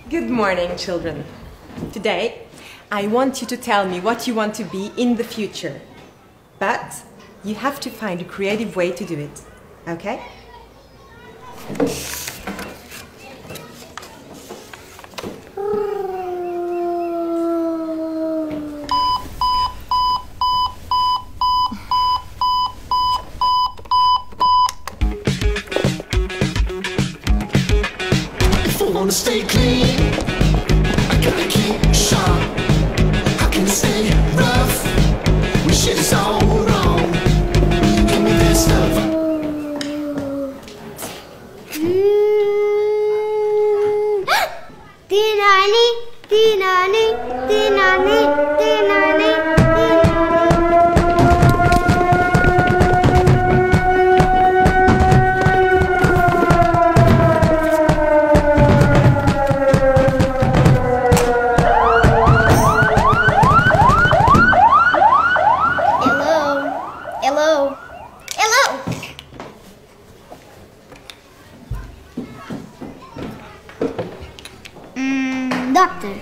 Good morning, children. Today, I want you to tell me what you want to be in the future. But you have to find a creative way to do it, okay? If I wanna stay clean, I gotta keep sharp. How can I stay rough when shit is all wrong? Give me that stuff. Tinani, tinani, tinani, tinani, tinani. Hello. Hello. Doctor.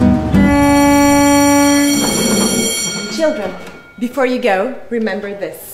Children, before you go, remember this.